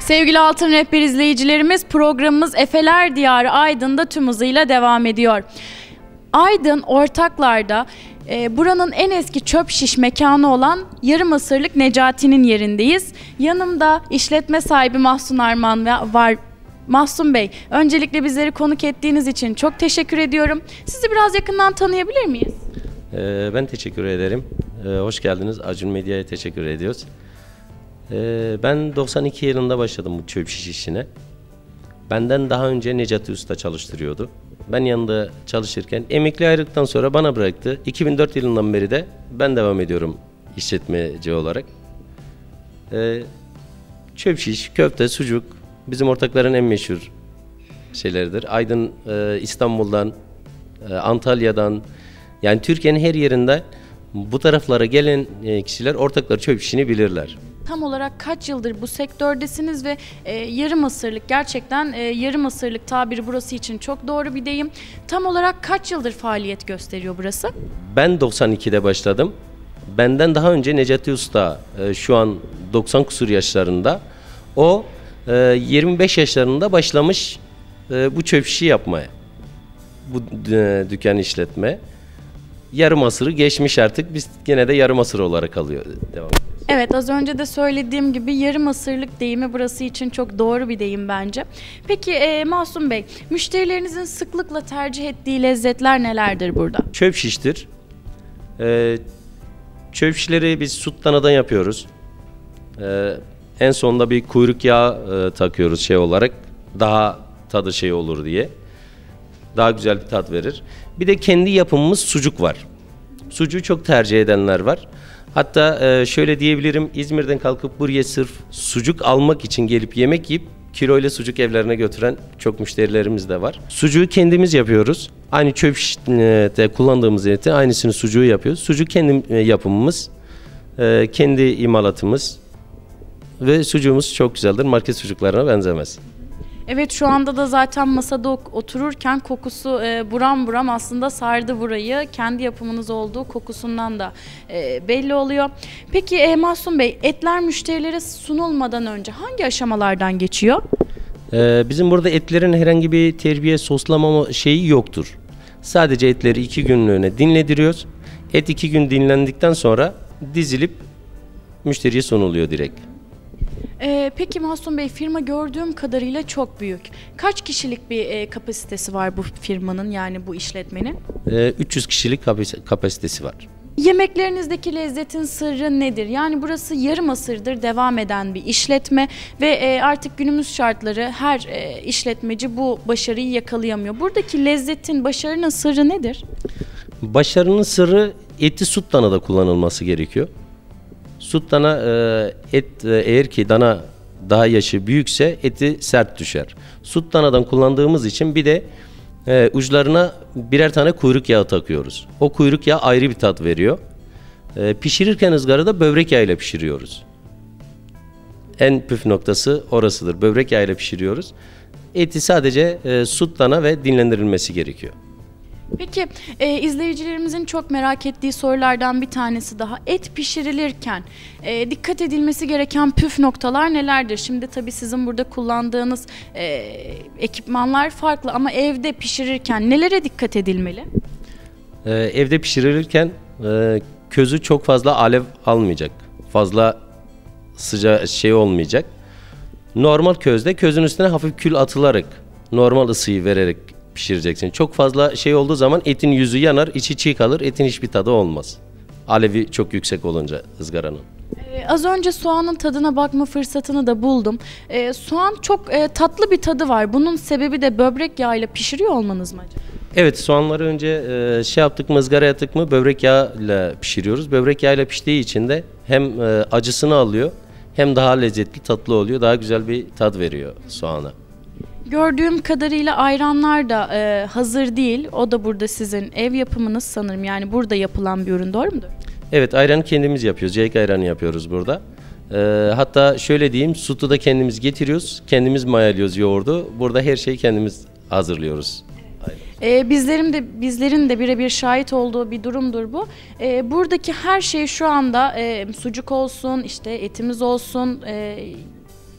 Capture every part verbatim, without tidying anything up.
Sevgili Altın Rehber izleyicilerimiz, programımız Efeler Diyarı Aydın'da tüm hızıyla devam ediyor. Aydın Ortaklar'da e, buranın en eski çöp şiş mekanı olan yarım asırlık Necati'nin yerindeyiz. Yanımda işletme sahibi Mahsun Arman var. Mahsun Bey, öncelikle bizleri konuk ettiğiniz için çok teşekkür ediyorum. Sizi biraz yakından tanıyabilir miyiz? Ee, ben teşekkür ederim. Ee, hoş geldiniz. Acun Medya'ya teşekkür ediyoruz. Ee, ben doksan iki yılında başladım bu çöp şiş işine. Benden daha önce Necati Usta çalıştırıyordu. Ben yanında çalışırken emekli ayrıldıktan sonra bana bıraktı. iki bin dört yılından beri de ben devam ediyorum işletmeci olarak. Ee, çöp şiş, köfte, sucuk bizim ortakların en meşhur şeyleridir. Aydın, e, İstanbul'dan, e, Antalya'dan, yani Türkiye'nin her yerinde bu taraflara gelen e, kişiler ortaklar çöp işini bilirler. Tam olarak kaç yıldır bu sektördesiniz ve e, yarım asırlık, gerçekten e, yarım asırlık tabiri burası için çok doğru bir deyim. Tam olarak kaç yıldır faaliyet gösteriyor burası? Ben doksan ikide başladım. Benden daha önce Necati Usta e, şu an doksan kusur yaşlarında. O e, yirmi beş yaşlarında başlamış e, bu çöp işi yapmaya. Bu e, dükkan işletme. Yarım asırı geçmiş artık. Biz gene de yarım asır olarak kalıyor. Devam. Evet, az önce de söylediğim gibi yarım asırlık deyimi burası için çok doğru bir deyim bence. Peki e, Mahsun Bey, müşterilerinizin sıklıkla tercih ettiği lezzetler nelerdir burada? Çöp şiştir. Ee, çöp şişleri biz süt danadan yapıyoruz. Ee, en sonunda bir kuyruk yağı e, takıyoruz şey olarak. Daha tadı şey olur diye. Daha güzel bir tat verir. Bir de kendi yapımımız sucuk var. Sucuğu çok tercih edenler var. Hatta şöyle diyebilirim, İzmir'den kalkıp buraya sırf sucuk almak için gelip yemek yiyip kiloyla sucuk evlerine götüren çok müşterilerimiz de var. Sucuğu kendimiz yapıyoruz. Aynı çöp şişte kullandığımız eti aynısını sucuğu yapıyoruz. Sucuk kendi yapımımız, kendi imalatımız ve sucuğumuz çok güzeldir. Market sucuklarına benzemez. Evet, şu anda da zaten masada otururken kokusu e, buram buram aslında sardı burayı. Kendi yapımınız olduğu kokusundan da e, belli oluyor. Peki e, Mahsun Bey, etler müşterilere sunulmadan önce hangi aşamalardan geçiyor? Ee, bizim burada etlerin herhangi bir terbiye, soslama şeyi yoktur. Sadece etleri iki günlüğüne dinlediriyoruz. Et iki gün dinlendikten sonra dizilip müşteriye sunuluyor direkt. Ee, peki Mahsun Bey, firma gördüğüm kadarıyla çok büyük. Kaç kişilik bir e, kapasitesi var bu firmanın, yani bu işletmenin? Ee, üç yüz kişilik kapasitesi var. Yemeklerinizdeki lezzetin sırrı nedir? Yani burası yarım asırdır devam eden bir işletme ve e, artık günümüz şartları her e, işletmeci bu başarıyı yakalayamıyor. Buradaki lezzetin, başarının sırrı nedir? Başarının sırrı eti süt danada kullanılması gerekiyor. Süt dana et, eğer ki dana daha yaşı büyükse eti sert düşer. Süt danadan kullandığımız için bir de e, uçlarına birer tane kuyruk yağı takıyoruz. O kuyruk yağı ayrı bir tat veriyor. E, pişirirken ızgarada böbrek yağıyla pişiriyoruz. En püf noktası orasıdır. Böbrek yağıyla pişiriyoruz. Eti sadece e, süt dana ve dinlendirilmesi gerekiyor. Peki e, izleyicilerimizin çok merak ettiği sorulardan bir tanesi daha. Et pişirilirken e, dikkat edilmesi gereken püf noktalar nelerdir? Şimdi tabii sizin burada kullandığınız e, ekipmanlar farklı ama evde pişirirken nelere dikkat edilmeli? E, evde pişirilirken e, közü çok fazla alev almayacak. Fazla sıcak şey olmayacak. Normal közde közün üstüne hafif kül atılarak, normal ısıyı vererek pişireceksin. Çok fazla şey olduğu zaman etin yüzü yanar, içi çiğ kalır, etin hiçbir tadı olmaz. Alevi çok yüksek olunca ızgaranın. Ee, az önce soğanın tadına bakma fırsatını da buldum. Ee, soğan çok e, tatlı bir tadı var. Bunun sebebi de böbrek yağıyla pişiriyor olmanız mı acaba? Evet, soğanları önce e, şey yaptık mı, ızgara yaptık mı böbrek yağıyla pişiriyoruz. Böbrek yağıyla piştiği için de hem e, acısını alıyor hem daha lezzetli, tatlı oluyor. Daha güzel bir tat veriyor soğana. Gördüğüm kadarıyla ayranlar da e, hazır değil. O da burada sizin ev yapımınız sanırım. Yani burada yapılan bir ürün, doğru mudur? Evet, ayranı kendimiz yapıyoruz. Ceyik ayranı yapıyoruz burada. E, hatta şöyle diyeyim, sütü da kendimiz getiriyoruz. Kendimiz mayalıyoruz yoğurdu. Burada her şeyi kendimiz hazırlıyoruz. Ee, bizlerin de bizlerin de birebir şahit olduğu bir durumdur bu. Ee, buradaki her şey şu anda e, sucuk olsun, işte etimiz olsun, e,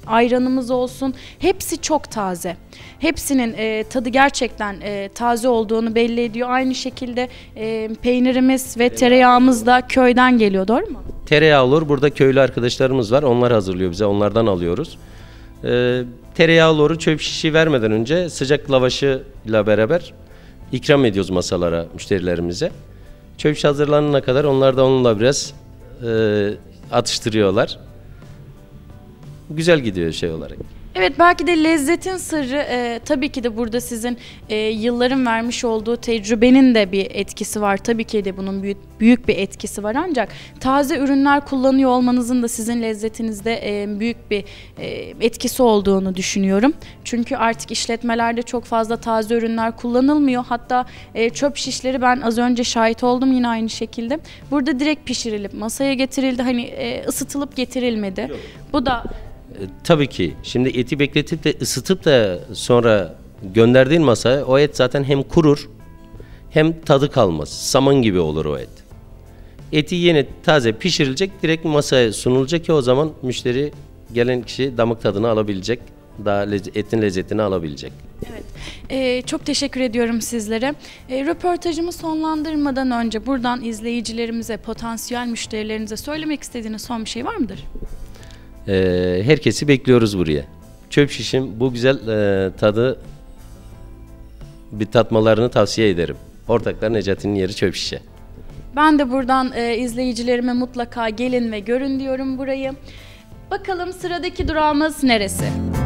ayranımız olsun. Hepsi çok taze. Hepsinin e, tadı gerçekten e, taze olduğunu belli ediyor. Aynı şekilde e, peynirimiz ve tereyağımız da köyden geliyor, doğru mu? Tereyağı olur. Burada köylü arkadaşlarımız var. Onlar hazırlıyor bize. Onlardan alıyoruz. Ee, tereyağı olur. Çöp şişi vermeden önce sıcak lavaşıyla beraber ikram ediyoruz masalara, müşterilerimize. Çöp şiş hazırlanana kadar onlar da onunla biraz e, atıştırıyorlar. Güzel gidiyor şey olarak. Evet, belki de lezzetin sırrı e, tabii ki de burada sizin e, yılların vermiş olduğu tecrübenin de bir etkisi var. Tabii ki de bunun büyük, büyük bir etkisi var, ancak taze ürünler kullanıyor olmanızın da sizin lezzetinizde e, büyük bir e, etkisi olduğunu düşünüyorum. Çünkü artık işletmelerde çok fazla taze ürünler kullanılmıyor. Hatta e, çöp şişleri ben az önce şahit oldum yine aynı şekilde. Burada direkt pişirilip masaya getirildi. Hani e, ısıtılıp getirilmedi. Yok. Bu da E, tabii ki. Şimdi eti bekletip de ısıtıp da sonra gönderdiğin masaya o et zaten hem kurur hem tadı kalmaz. Saman gibi olur o et. Eti yeni taze pişirilecek, direkt masaya sunulacak ki o zaman müşteri, gelen kişi damak tadını alabilecek. Daha lezz- etin lezzetini alabilecek. Evet. Ee, çok teşekkür ediyorum sizlere. Ee, röportajımı sonlandırmadan önce buradan izleyicilerimize, potansiyel müşterilerinize söylemek istediğiniz son bir şey var mıdır? Ee, herkesi bekliyoruz buraya. Çöp şişin bu güzel e, tadı bir tatmalarını tavsiye ederim. Ortaklar Necati'nin yeri çöp şişe. Ben de buradan e, izleyicilerime mutlaka gelin ve görün diyorum burayı. Bakalım sıradaki durağımız neresi?